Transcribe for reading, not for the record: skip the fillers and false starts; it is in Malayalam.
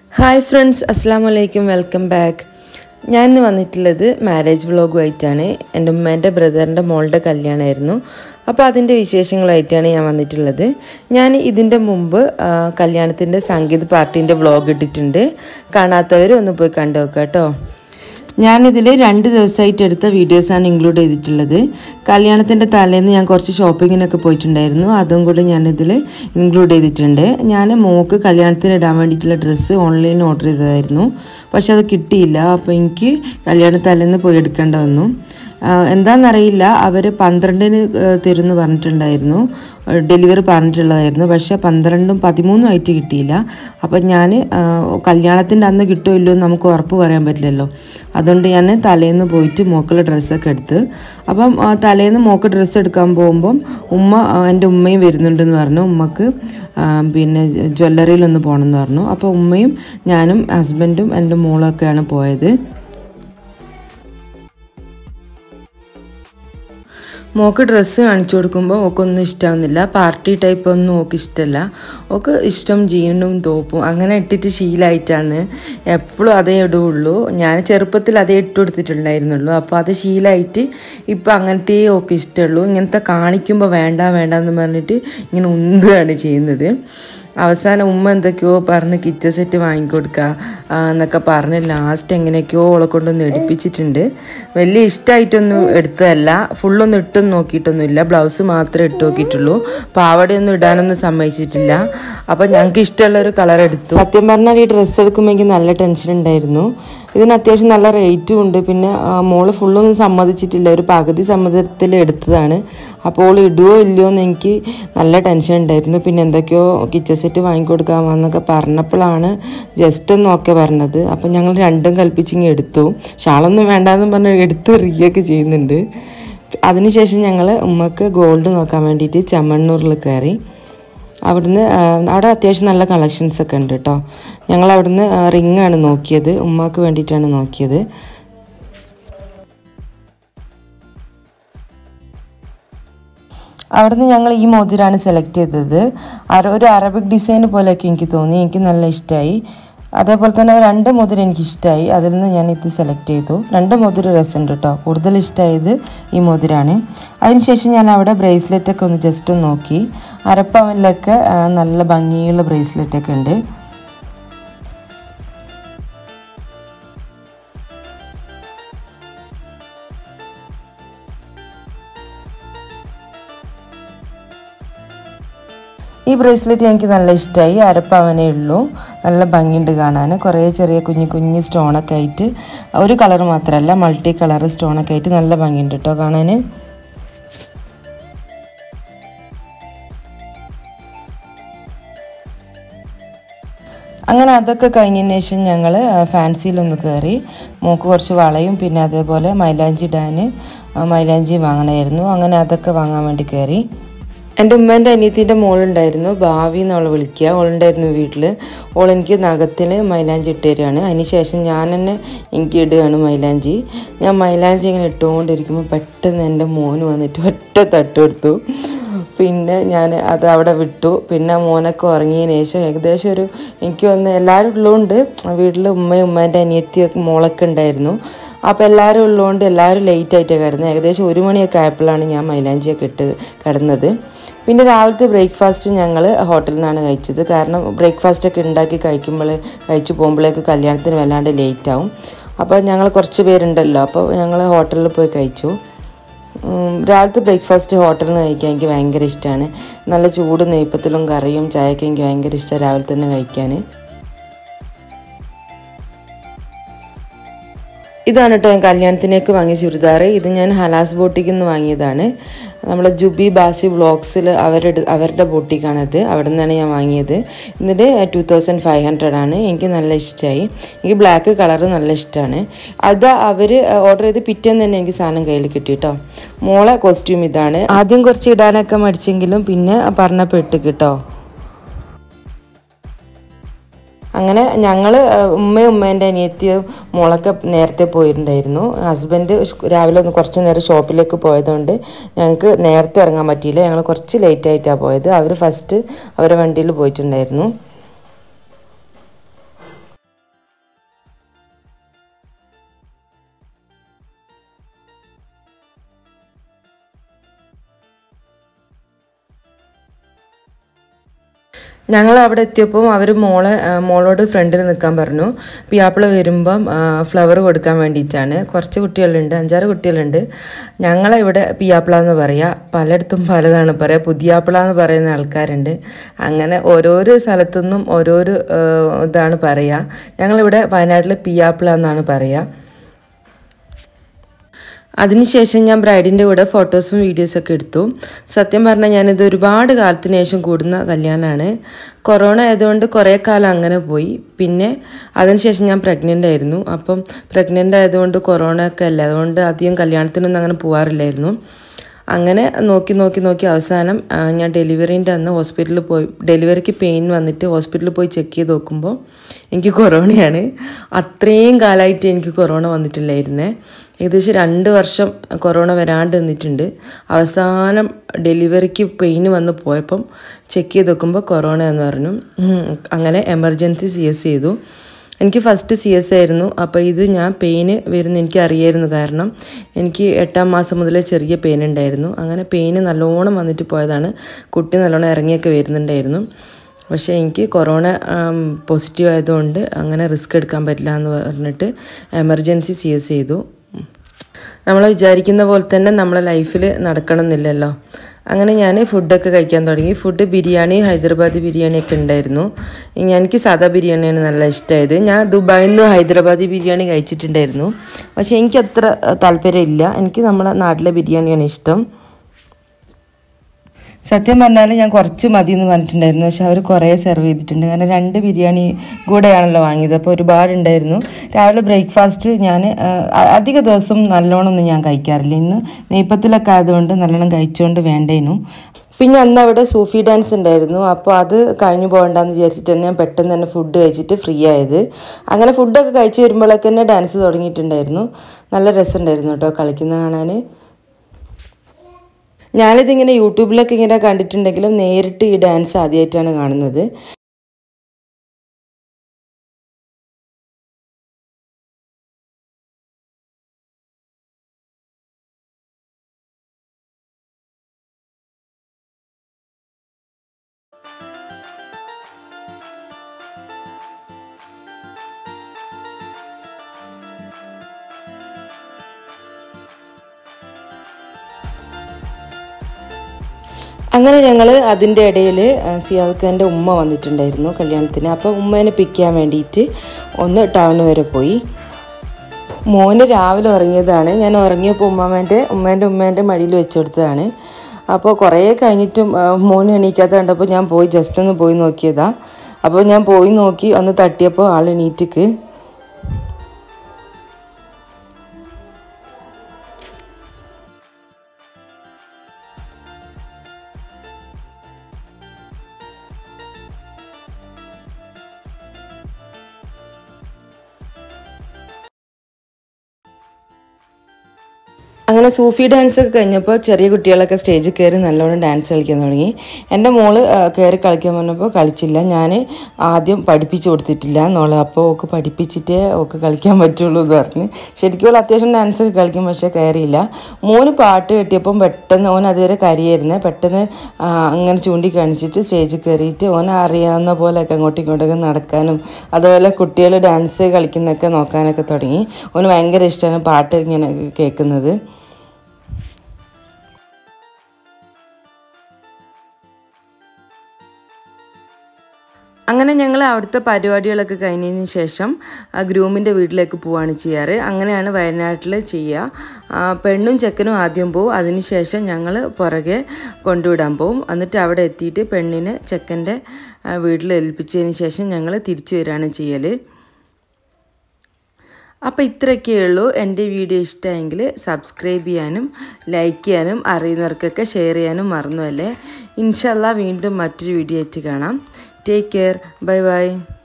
Hi friends, Assalamu alaikum, welcome back. ഞാൻ ഇന്ന് വന്നിട്ടുള്ളത് മാരേജ് വ്ളോഗുമായിട്ടാണ്. എൻ്റെ ഉമ്മേൻ്റെ ബ്രദറിൻ്റെ മോളുടെ കല്യാണമായിരുന്നു. അപ്പോൾ അതിൻ്റെ വിശേഷങ്ങളായിട്ടാണ് ഞാൻ വന്നിട്ടുള്ളത്. ഞാൻ ഇതിൻ്റെ മുമ്പ് കല്യാണത്തിൻ്റെ സംഗീത പാർട്ടീൻ്റെ വ്ളോഗ് ഇട്ടിട്ടുണ്ട്. കാണാത്തവർ ഒന്ന് പോയി കണ്ടു നോക്കാം കേട്ടോ. ഞാനിതിൽ 2 ദിവസമായിട്ട് എടുത്ത വീഡിയോസാണ് ഇൻക്ലൂഡ് ചെയ്തിട്ടുള്ളത്. കല്യാണത്തിൻ്റെ തലേന്ന് ഞാൻ കുറച്ച് ഷോപ്പിങ്ങിനൊക്കെ പോയിട്ടുണ്ടായിരുന്നു. അതും കൂടി ഞാനിതിൽ ഇൻക്ലൂഡ് ചെയ്തിട്ടുണ്ട്. ഞാൻ മോൾക്ക് കല്യാണത്തിന് ഇടാൻ വേണ്ടിയിട്ടുള്ള ഡ്രസ്സ് ഓൺലൈനിൽ ഓർഡർ ചെയ്തതായിരുന്നു. പക്ഷെ അത് കിട്ടിയില്ല. അപ്പോൾ എനിക്ക് കല്യാണ തലേന്ന് പോയി എടുക്കേണ്ട വന്നു. എന്താണെന്നറിയില്ല, അവർ 12-ന് തരുമെന്ന് പറഞ്ഞിട്ടുണ്ടായിരുന്നു, ഡെലിവറി പറഞ്ഞിട്ടുള്ളതായിരുന്നു. പക്ഷേ 12-ഉം 13-ഉം ആയിട്ട് കിട്ടിയില്ല. അപ്പം ഞാൻ കല്യാണത്തിൻ്റെ അന്ന് കിട്ടുമോ ഇല്ലയോ എന്ന് നമുക്ക് ഉറപ്പ് പറയാൻ പറ്റില്ലല്ലോ. അതുകൊണ്ട് ഞാൻ തലേന്ന് പോയിട്ട് മോക്കുള്ള ഡ്രസ്സൊക്കെ എടുത്ത്. അപ്പം തലേന്ന് മോക്ക് ഡ്രസ്സ് എടുക്കാൻ പോകുമ്പം എൻ്റെ ഉമ്മയും വരുന്നുണ്ടെന്ന് പറഞ്ഞു. ഉമ്മക്ക് പിന്നെ ജ്വല്ലറിയിലൊന്ന് പോകണമെന്ന് പറഞ്ഞു. അപ്പോൾ ഉമ്മയും ഞാനും ഹസ്ബൻഡും എൻ്റെ മോളൊക്കെയാണ് പോയത്. മോക്ക് ഡ്രസ്സ് കാണിച്ചു കൊടുക്കുമ്പോൾ ഓക്കൊന്നും ഇഷ്ടമാവുന്നില്ല. പാർട്ടി ടൈപ്പ് ഒന്നും ഓക്ക് ഇഷ്ടമല്ല. ഓക്ക് ഇഷ്ടം ജീനും ടോപ്പും അങ്ങനെ ഇട്ടിട്ട് ശീലമായിട്ടാണ്. എപ്പോഴും അതേ ഇടുകയുള്ളൂ. ഞാൻ ചെറുപ്പത്തിൽ അതേ ഇട്ട് കൊടുത്തിട്ടുണ്ടായിരുന്നുള്ളൂ. അപ്പോൾ അത് ശീലമായിട്ട് ഇപ്പം അങ്ങനത്തെ ഓക്ക് ഇഷ്ടമുള്ളൂ. ഇങ്ങനത്തെ കാണിക്കുമ്പോൾ വേണ്ടെന്ന് പറഞ്ഞിട്ട് ഇങ്ങനെ ഉന്തുകയാണ് ചെയ്യുന്നത്. അവസാനം ഉമ്മ എന്തൊക്കെയോ പറഞ്ഞ് കിച്ചൺ സെറ്റ് വാങ്ങിക്കൊടുക്കുക എന്നൊക്കെ പറഞ്ഞ് ലാസ്റ്റ് എങ്ങനെയൊക്കെയോ ഓളെ കൊണ്ടൊന്ന് എടുപ്പിച്ചിട്ടുണ്ട്. വലിയ ഇഷ്ടമായിട്ടൊന്നും എടുത്തതല്ല. ഫുള്ളൊന്നും ഇട്ടൊന്നും നോക്കിയിട്ടൊന്നുമില്ല. ബ്ലൗസ് മാത്രമേ ഇട്ട് നോക്കിയിട്ടുള്ളൂ. പാവടയൊന്നും ഇടാനൊന്നും സമ്മതിച്ചിട്ടില്ല. അപ്പോൾ ഞങ്ങൾക്ക് ഇഷ്ടമുള്ളൊരു കളർ എടുത്തു. സത്യം പറഞ്ഞാൽ ഈ ഡ്രസ്സ് എടുക്കുമ്പോൾ എനിക്ക് നല്ല ടെൻഷൻ ഉണ്ടായിരുന്നു. ഇതിന് അത്യാവശ്യം നല്ല റേറ്റും ഉണ്ട്. പിന്നെ മോള് ഫുള്ളൊന്നും സമ്മതിച്ചിട്ടില്ല. ഒരു പകുതി സമ്മതത്തിൽ എടുത്തതാണ്. അപ്പോൾ ഇടുവോ ഇല്ലയോ എന്ന് എനിക്ക് നല്ല ടെൻഷൻ ഉണ്ടായിരുന്നു. പിന്നെ എന്തൊക്കെയോ കിച്ചൺ സെറ്റ് വാങ്ങിക്കൊടുക്കാമെന്നൊക്കെ പറഞ്ഞപ്പോഴാണ് ജസ്റ്റ് ഒന്ന് ഓക്കെ പറഞ്ഞത്. അപ്പം ഞങ്ങൾ രണ്ടും കൽപ്പിച്ചിങ്ങ് എടുത്തു. ഷാളൊന്നും വേണ്ടാന്ന് പറഞ്ഞ് എടുത്ത് റിയൊക്കെ ചെയ്യുന്നുണ്ട്. അതിനുശേഷം ഞങ്ങൾ ഉമ്മക്ക് ഗോൾഡ് നോക്കാൻ വേണ്ടിയിട്ട് ചെമ്മണ്ണൂരിൽ കയറി. അവിടെ അത്യാവശ്യം നല്ല കളക്ഷൻസൊക്കെ ഉണ്ട് കേട്ടോ. ഞങ്ങൾ അവിടുന്ന് റിങ്ങാണ് നോക്കിയത്. ഉമ്മാക്ക് വേണ്ടിയിട്ടാണ് നോക്കിയത്. അവിടുന്ന് ഞങ്ങൾ ഈ മോതിരാണ് സെലക്ട് ചെയ്തത്. ഒരു അറബിക് ഡിസൈൻ പോലെയൊക്കെ എനിക്ക് തോന്നി. എനിക്ക് നല്ല ഇഷ്ടമായി. അതേപോലെ തന്നെ 2 മോതിരം എനിക്കിഷ്ടമായി. അതിൽ നിന്ന് ഞാൻ ഇത് സെലക്ട് ചെയ്തു. 2 മോതിരം രസമുണ്ട് കേട്ടോ. കൂടുതൽ ഇഷ്ടമായത് ഈ മോതിരാണ്. അതിനുശേഷം ഞാൻ അവിടെ ബ്രേസ്ലെറ്റൊക്കെ ഒന്ന് ജസ്റ്റ് ഒന്ന് നോക്കി. അരപ്പവനിലൊക്കെ നല്ല ഭംഗിയുള്ള ബ്രേസ്ലെറ്റൊക്കെ ഉണ്ട്. ഈ ബ്രേസ്ലെറ്റ് എനിക്ക് നല്ല ഇഷ്ടമായി. അരപ്പവനേ ഉള്ളൂ. നല്ല ഭംഗിയുണ്ട് കാണാൻ. കുറേ ചെറിയ കുഞ്ഞു സ്റ്റോണൊക്കെ ആയിട്ട്, ഒരു കളർ മാത്രമല്ല മൾട്ടി കളർ സ്റ്റോണൊക്കെ ആയിട്ട് നല്ല ഭംഗിയുണ്ട് കേട്ടോ കാണാൻ. അങ്ങനെ അതൊക്കെ കഴിഞ്ഞതിന് ശേഷം ഞങ്ങൾ ഫാൻസിയിലൊന്ന് കയറി. മോക്ക് കുറച്ച് വളയും പിന്നെ അതേപോലെ മൈലാഞ്ചി മൈലാഞ്ചി വാങ്ങണമായിരുന്നു. അങ്ങനെ അതൊക്കെ വാങ്ങാൻ വേണ്ടി കയറി. എൻ്റെ ഉമ്മേൻ്റെ അനിയത്തിൻ്റെ മോളുണ്ടായിരുന്നു, ഭാവി എന്നവളെ വിളിക്കുക. ഓളുണ്ടായിരുന്നു വീട്ടിൽ. ഓളെനിക്ക് നഖത്തിന് മൈലാഞ്ചി ഇട്ട് തരികയാണ്. അതിന് ശേഷം ഞാൻ തന്നെ എനിക്ക് ഇടുകയാണ് മൈലാഞ്ചി. ഞാൻ മൈലാഞ്ചി ഇങ്ങനെ ഇട്ടുകൊണ്ടിരിക്കുമ്പോൾ പെട്ടെന്ന് എൻ്റെ മോന് വന്നിട്ട് ഒറ്റ തട്ട് കൊടുത്തു. പിന്നെ ഞാൻ അത് അവിടെ വിട്ടു. പിന്നെ മോനൊക്കെ ഉറങ്ങിയതിന് ശേഷം ഏകദേശം എനിക്ക് വന്ന് എല്ലാവരും ഉള്ളതുകൊണ്ട് വീട്ടിൽ ഉമ്മേൻ്റെ അനിയത്തിയൊക്കെ മോളൊക്കെ ഉണ്ടായിരുന്നു. അപ്പോൾ എല്ലാവരും ഉള്ളതുകൊണ്ട് എല്ലാവരും ലേറ്റായിട്ടാണ് കിടന്നത്. ഏകദേശം 1 മണിയൊക്കെ ആയപ്പോഴാണ് ഞാൻ മൈലാഞ്ചിയൊക്കെ ഇട്ട് കിടന്നത്. പിന്നെ രാവിലത്തെ ബ്രേക്ക്ഫാസ്റ്റ് ഞങ്ങൾ ഹോട്ടലിൽ നിന്നാണ് കഴിച്ചത്. കാരണം ബ്രേക്ക്ഫാസ്റ്റൊക്കെ ഉണ്ടാക്കി കഴിച്ചു പോകുമ്പോഴേക്ക് കല്യാണത്തിന് വല്ലാണ്ട് ലേറ്റാവും. അപ്പോൾ ഞങ്ങൾ കുറച്ച് പേരുണ്ടല്ലോ, അപ്പോൾ ഞങ്ങൾ ഹോട്ടലിൽ പോയി കഴിച്ചു. രാവിലത്തെ ബ്രേക്ക്ഫാസ്റ്റ് ഹോട്ടലിൽ നിന്ന് കഴിക്കാൻ എനിക്ക് ഭയങ്കര ഇഷ്ടമാണ്. നല്ല ചൂട് നെയ്പ്പത്തിലും കറിയും ചായയൊക്കെ എനിക്ക് ഭയങ്കര ഇഷ്ടമാണ് രാവിലെ തന്നെ കഴിക്കാൻ. ഇതാണ് കേട്ടോ ഞാൻ കല്യാണത്തിനേക്ക് വാങ്ങിയ ചുരിദാർ. ഇത് ഞാൻ ഹലാസ് ബോട്ടിക്കിൽ നിന്ന് വാങ്ങിയതാണ്. നമ്മളെ ജുബി ബാസി വ്ളോഗ്സിൽ അവരുടെ ബോട്ടിക്കാണത്. അവിടെ നിന്നാണ് ഞാൻ വാങ്ങിയത്. ഇതിൻ്റെ 2500 ആണ്. എനിക്ക് നല്ല ഇഷ്ടമായി. എനിക്ക് ബ്ലാക്ക് കളറ് നല്ല ഇഷ്ടമാണ്. അത് അവർ ഓർഡർ ചെയ്ത് പിറ്റേന്ന് തന്നെ എനിക്ക് സാധനം കയ്യിൽ കിട്ടി കേട്ടോ. മോളെ കോസ്റ്റ്യൂം ഇതാണ്. ആദ്യം കുറച്ച് ഇടാനൊക്കെ മടിച്ചെങ്കിലും പിന്നെ പറഞ്ഞപ്പോൾ ഇട്ട് കേട്ടോ. അങ്ങനെ ഞങ്ങൾ ഉമ്മേൻ്റെ അനിയത്തിയും മോളൊക്കെ നേരത്തെ പോയിട്ടുണ്ടായിരുന്നു. ഹസ്ബൻഡ് രാവിലെ കുറച്ച് നേരം ഷോപ്പിലേക്ക് പോയതുകൊണ്ട് ഞങ്ങൾക്ക് നേരത്തെ ഇറങ്ങാൻ പറ്റിയില്ല. ഞങ്ങൾ കുറച്ച് ലേറ്റായിട്ടാണ് പോയത്. അവർ ഫസ്റ്റ് അവരുടെ വണ്ടിയിൽ പോയിട്ടുണ്ടായിരുന്നു. ഞങ്ങൾ അവിടെ എത്തിയപ്പോൾ അവർ മോളോട് ഫ്രണ്ടിൽ നിൽക്കാൻ പറഞ്ഞു. പിയാപ്പിള വരുമ്പം ഫ്ലവർ കൊടുക്കാൻ വേണ്ടിയിട്ടാണ്. കുറച്ച് കുട്ടികളുണ്ട്, 5-6 കുട്ടികളുണ്ട്. ഞങ്ങളെ ഇവിടെ പിയാപ്പിള എന്ന് പറയുക, പലയിടത്തും പലതാണ് പറയുക. പുതിയാപ്പിള എന്ന് പറയുന്ന ആൾക്കാരുണ്ട്. അങ്ങനെ ഓരോരോ സ്ഥലത്തുനിന്നും ഓരോരോ ഇതാണ് പറയുക. ഞങ്ങളിവിടെ വയനാട്ടിൽ പിയാപ്പിള എന്നാണ് പറയുക. അതിനുശേഷം ഞാൻ ബ്രൈഡിൻ്റെ കൂടെ ഫോട്ടോസും വീഡിയോസൊക്കെ എടുത്തു. സത്യം പറഞ്ഞാൽ ഞാനിത് ഒരുപാട് കാലത്തിന് ശേഷം കൂടുന്ന കല്യാണമാണ്. കൊറോണ ആയതുകൊണ്ട് കുറേ കാലം അങ്ങനെ പോയി. പിന്നെ അതിനുശേഷം ഞാൻ പ്രഗ്നൻ്റ് ആയിരുന്നു. അപ്പം പ്രഗ്നൻ്റ് ആയതുകൊണ്ട് കൊറോണ ഒക്കെ അല്ലേ, അതുകൊണ്ട് അധികം കല്യാണത്തിനൊന്നും അങ്ങനെ പോകാറില്ലായിരുന്നു. അങ്ങനെ നോക്കി അവസാനം ഞാൻ ഡെലിവറീൻ്റെ അന്ന് ഹോസ്പിറ്റലിൽ പോയി. ഡെലിവറിക്ക് പെയിൻ വന്നിട്ട് ഹോസ്പിറ്റലിൽ പോയി ചെക്ക് ചെയ്ത് നോക്കുമ്പോൾ എനിക്ക് കൊറോണയാണ്. അത്രയും കാലമായിട്ട് എനിക്ക് കൊറോണ വന്നിട്ടില്ലായിരുന്നേ. ഏകദേശം 2 വർഷം കൊറോണ വരാണ്ട് നിന്നിട്ടുണ്ട്. അവസാനം ഡെലിവറിക്ക് പെയിൻ വന്ന് പോയപ്പം ചെക്ക് ചെയ്ത് നോക്കുമ്പോൾ കൊറോണ എന്ന് പറഞ്ഞു. അങ്ങനെ എമർജൻസി CS ചെയ്തു. എനിക്ക് ഫസ്റ്റ് CS ആയിരുന്നു. അപ്പോൾ ഇത് ഞാൻ പെയിന് വരുന്ന എനിക്ക് അറിയായിരുന്നു. കാരണം എനിക്ക് 8-ാം മാസം മുതലേ ചെറിയ പെയിൻ ഉണ്ടായിരുന്നു. അങ്ങനെ പെയിന് നല്ലോണം വന്നിട്ട് പോയതാണ്. കുട്ടി നല്ലോണം ഇറങ്ങിയൊക്കെ വരുന്നുണ്ടായിരുന്നു. പക്ഷേ എനിക്ക് കൊറോണ പോസിറ്റീവ് ആയതുകൊണ്ട് അങ്ങനെ റിസ്ക് എടുക്കാൻ പറ്റില്ല എന്ന് പറഞ്ഞിട്ട് എമർജൻസി CS ചെയ്തു. നമ്മൾ വിചാരിക്കുന്ന പോലെ തന്നെ നമ്മളെ ലൈഫിൽ നടക്കണമെന്നില്ലല്ലോ. അങ്ങനെ ഞാൻ ഫുഡൊക്കെ കഴിക്കാൻ തുടങ്ങി. ഫുഡ് ബിരിയാണി, ഹൈദരാബാദി ബിരിയാണിയൊക്കെ ഉണ്ടായിരുന്നു. എനിക്ക് സാദാ ബിരിയാണിയാണ് നല്ല ഇഷ്ടമായത്. ഞാൻ ദുബായിൽ നിന്ന് ഹൈദരാബാദി ബിരിയാണി കഴിച്ചിട്ടുണ്ടായിരുന്നു. പക്ഷേ എനിക്ക് അത്ര താല്പര്യമില്ല. എനിക്ക് നമ്മുടെ നാട്ടിലെ ബിരിയാണിയാണ് ഇഷ്ടം. സത്യം പറഞ്ഞാൽ ഞാൻ കുറച്ച് മതി എന്ന് പറഞ്ഞിട്ടുണ്ടായിരുന്നു. പക്ഷെ അവർ കുറേ സെർവ് ചെയ്തിട്ടുണ്ട്. കാരണം 2 ബിരിയാണി കൂടെയാണല്ലോ വാങ്ങിയത്. അപ്പോൾ ഒരുപാടുണ്ടായിരുന്നു. രാവിലെ ബ്രേക്ക്ഫാസ്റ്റ് ഞാൻ അധിക ദിവസം നല്ലോണമൊന്നും ഞാൻ കഴിക്കാറില്ല. ഇന്ന് നെയ്പ്പത്തിലൊക്കെ ആയതുകൊണ്ട് നല്ലോണം കഴിച്ചുകൊണ്ട് വേണ്ടേനു. പിന്നെ അന്ന് അവിടെ സൂഫി ഡാൻസ് ഉണ്ടായിരുന്നു. അപ്പോൾ അത് കഴിഞ്ഞു പോകണ്ടെന്ന് വിചാരിച്ചിട്ട് തന്നെ ഞാൻ പെട്ടെന്ന് തന്നെ ഫുഡ് കഴിച്ചിട്ട് ഫ്രീ ആയത്. അങ്ങനെ ഫുഡൊക്കെ കഴിച്ച് വരുമ്പോഴൊക്കെ തന്നെ ഡാൻസ് തുടങ്ങിയിട്ടുണ്ടായിരുന്നു. നല്ല രസമുണ്ടായിരുന്നു കേട്ടോ കളിക്കുന്നത് കാണാൻ. ഞാനിതിങ്ങനെ യൂട്യൂബിലൊക്കെ ഇങ്ങനെ കണ്ടിട്ടുണ്ടെങ്കിലും നേരിട്ട് ഈ ഡാൻസ് ആദ്യമായിട്ടാണ് കാണുന്നത്. അങ്ങനെ ഞങ്ങൾ അതിൻ്റെ ഇടയിൽ സിയാദ് ഉമ്മ വന്നിട്ടുണ്ടായിരുന്നു കല്യാണത്തിന്. അപ്പോൾ ഉമ്മേനെ പിക്ക് ചെയ്യാൻ വേണ്ടിയിട്ട് ഒന്ന് ടൗൺ വരെ പോയി. മോന് രാവിലെ ഉറങ്ങിയതാണ്. ഞാൻ ഉറങ്ങിയപ്പോൾ ഉമ്മേൻ്റെ മടിയിൽ വെച്ച് കൊടുത്തതാണ്. അപ്പോൾ കുറേ കഴിഞ്ഞിട്ടും മോന് എണീക്കാത്ത കണ്ടപ്പോൾ ഞാൻ പോയി ജസ്റ്റ് ഒന്ന് പോയി നോക്കിയതാണ്. അപ്പോൾ ഞാൻ പോയി നോക്കി ഒന്ന് തട്ടിയപ്പോൾ ആൾ എണീറ്റിക്ക്. അങ്ങനെ സൂഫി ഡാൻസ് ഒക്കെ കഴിഞ്ഞപ്പോൾ ചെറിയ കുട്ടികളൊക്കെ സ്റ്റേജിൽ കയറി നല്ലോണം ഡാൻസ് കളിക്കാൻ തുടങ്ങി. എൻ്റെ മോള് കയറി കളിക്കാൻ പറഞ്ഞപ്പോൾ കളിച്ചില്ല. ഞാൻ ആദ്യം പഠിപ്പിച്ചു കൊടുത്തിട്ടില്ല എന്നോളെ. അപ്പോൾ ഓക്ക് പഠിപ്പിച്ചിട്ടേ ഓക്ക് കളിക്കാൻ പറ്റുള്ളൂ എന്ന് പറഞ്ഞ്. ശരിക്കും ഓൾ അത്യാവശ്യം ഡാൻസൊക്കെ കളിക്കും, പക്ഷേ കയറിയില്ല. മോന് പാട്ട് കെട്ടിയപ്പം പെട്ടെന്ന് ഓൻ അതുവരെ കരയായിരുന്നേ. പെട്ടെന്ന് അങ്ങനെ ചൂണ്ടിക്കാണിച്ചിട്ട് സ്റ്റേജിൽ കയറിയിട്ട് ഓൻ അറിയാവുന്ന പോലെയൊക്കെ അങ്ങോട്ടും ഇങ്ങോട്ടൊക്കെ നടക്കാനും അതുപോലെ കുട്ടികൾ ഡാൻസ് കളിക്കുന്നതൊക്കെ നോക്കാനൊക്കെ തുടങ്ങി. ഓന് ഭയങ്കര ഇഷ്ടമാണ് പാട്ട് ഇങ്ങനെ കേൾക്കുന്നത്. അങ്ങനെ ഞങ്ങൾ അവിടുത്തെ പരിപാടികളൊക്കെ കഴിഞ്ഞതിന് ശേഷം ഗ്രൂമിൻ്റെ വീട്ടിലേക്ക് പോവുകയാണ് ചെയ്യാറ്. അങ്ങനെയാണ് വയനാട്ടിൽ ചെയ്യുക. പെണ്ണും ചെക്കനും ആദ്യം പോവും. അതിനുശേഷം ഞങ്ങൾ പുറകെ കൊണ്ടുവിടാൻ പോവും. എന്നിട്ട് അവിടെ എത്തിയിട്ട് പെണ്ണിനെ ചെക്കൻ്റെ വീട്ടിൽ ഏൽപ്പിച്ചതിന് ശേഷം ഞങ്ങൾ തിരിച്ചു വരികയാണ് ചെയ്യൽ. അപ്പോൾ ഇത്രയൊക്കെ ഉള്ളൂ. എൻ്റെ വീഡിയോ ഇഷ്ടമായെങ്കിൽ സബ്സ്ക്രൈബ് ചെയ്യാനും ലൈക്ക് ചെയ്യാനും അറിയുന്നവർക്കൊക്കെ ഷെയർ ചെയ്യാനും മറന്നുമല്ലേ. ഇൻഷാ അല്ലാഹ് വീണ്ടും മറ്റൊരു വീഡിയോ ആയിട്ട് കാണാം. Take care. Bye bye.